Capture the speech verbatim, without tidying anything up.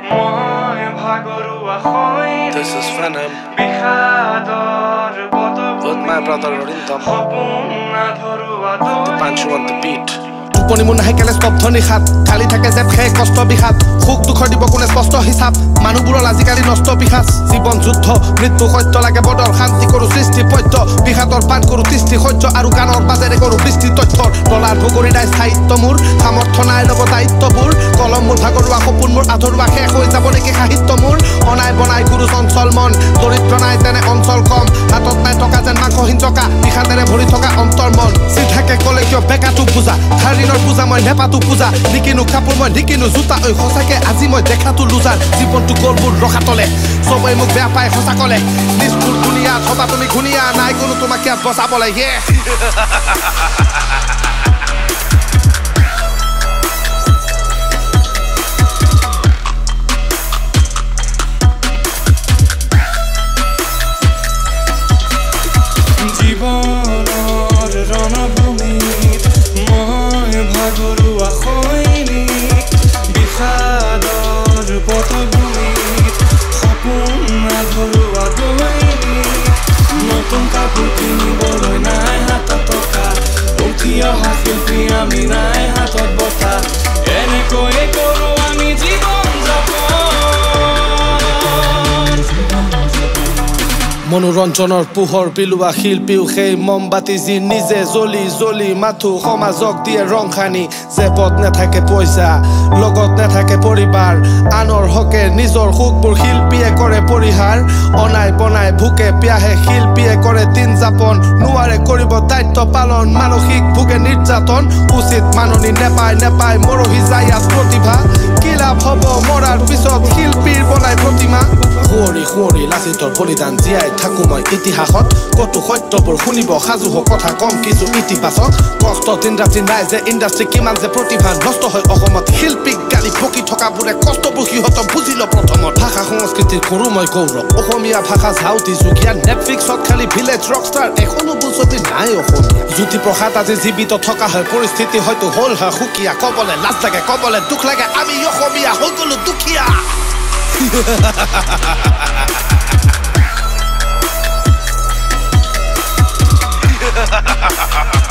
This is Venom with my brother Arindam. Dipangshu on the beat. Tuponi mun nahe kele stobdho nixat Khali thake je xeye kosto bixad khuk dukhor dibo kone sposto hisab manuburor azikali nosto bixas jibon juddho mrityu sotyo lage bodor shanti koru sristi poityo bixador pan koru tisti sotyo aru ganor bazare koru bristi tothor dolar bugori dai sahityo mur samortho nai lobo daityo bur kolom mur bhagorua kopun mur adhorua khesh hoi jabo neki sahityo mur onai bonai guru অঞ্চল মন দরিদ্র নাই তেনে অঞ্চল কম হাতত নাই টকা যেন মাংসহীন টকা বিষাদেৰে ভৰি থকা অন্তৰ মন চিধাকে কলে কিয় বেকাটো পূজা হাৰিনৰ পূজা মই নেপাতো পূজা নিকিনো কাপোৰ মই নিকিনো জোতা ঐ সঁচাকে আজি মই দেখাতো লুজাৰ জীৱনটো গলবোৰ ৰখাতলে সবাই মোক বেয়া পায় সঁচা কলে নিষ্ঠুৰ দুনিয়া থবা তুমি ঘুনিয়া নাই কোনো তোমাক ইয়াত বচাবলে য়ে জীবনৰ ৰণভূমিত মই ভাগৰুৱা সৈনিক বিষাদৰ পটভূমিত সপোন আধৰুৱা দৈনিক নতুন কাপোৰ কিনিবলৈ নাই হাতত টকা উঠি অহা শিল্পী আমি নাই হাতত বঁটা এনেকৈয়ে কৰোঁ আমি জীৱন যাপন মনোৰঞ্জনৰ পোহৰ পিলোৱা শিল্পীও সেই মমবাতি যি নিজে জ্বলি জ্বলি মাথো সমাজক দিয়ে ৰং খানি জেপত নাথাকে পইচা লগত নাথাকে পৰিবাৰ আনৰ হকে নিজৰ সুখবোৰ শিল্পীয়ে কৰে পৰিহাৰ অনাই বনাই ভুকে পিয়াহে শিল্পীয়ে কৰে দিন যাপন নোৱাৰে কৰিব দায়িত্ব পালন মানসিক ভোগে নিৰ্যাতন উচিত মাননি নেপায় নেপায় মৰহি যায় ইয়াত প্ৰতিভা কি লাভ হ'ব মৰাৰ পিছত শিল্পীৰ বনাই প্ৰতিমা শুৱৰি শুৱৰি লাচিতৰ বলিদান জীয়াই থাকো মই ইতিহাসত কতো সত্যবোৰ শুনিব সাজু হওক কথা কম কিছু ইতিবাচক কষ্ট দিন ৰাতি নাই যে ইণ্ডাষ্ট্ৰী কিমান যে প্ৰতিভা নষ্ট হয় অসমত শিল্পীক গালি বকি থকাবোৰে কষ্টবোৰ সিহঁতক বুজি ল প্ৰথমত ভাষা সংস্কৃতিৰ কৰো মই গৌৰৱ অসমীয়া ভাষা ঝাউতি যুগীয়া নেটফ্লিক্সত খালি ভিলেজ ৰকষ্টাৰ এখনো বুজতি নাই অসমীয়া জ্যোতিপ্ৰসাদ আজি জীৱিত থকা হয় পৰিস্থিতি হয়তো হ'ল হয় সুকীয়া কবলে লাজ লাগে কবলে দুখ লাগে আমি অসমীয়া হৈ গলো দুখীয়া Ha ha ha ha ha.